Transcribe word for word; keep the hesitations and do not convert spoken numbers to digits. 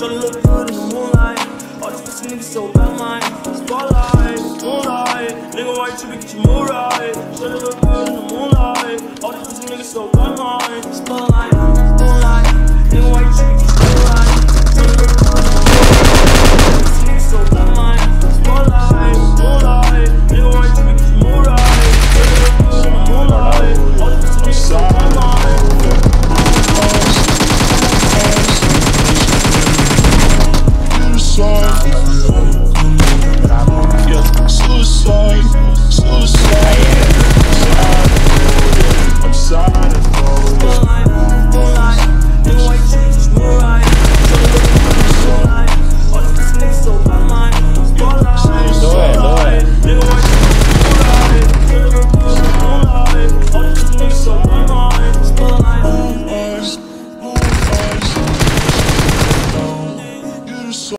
Shorty look good in the moonlight. All these pussy niggas so bad, mine. Spotlight, moonlight. Nigga, why you trippin', get your mood right? Shorty look good in the moonlight. All these pussy niggas so bad, mine. Spotlight.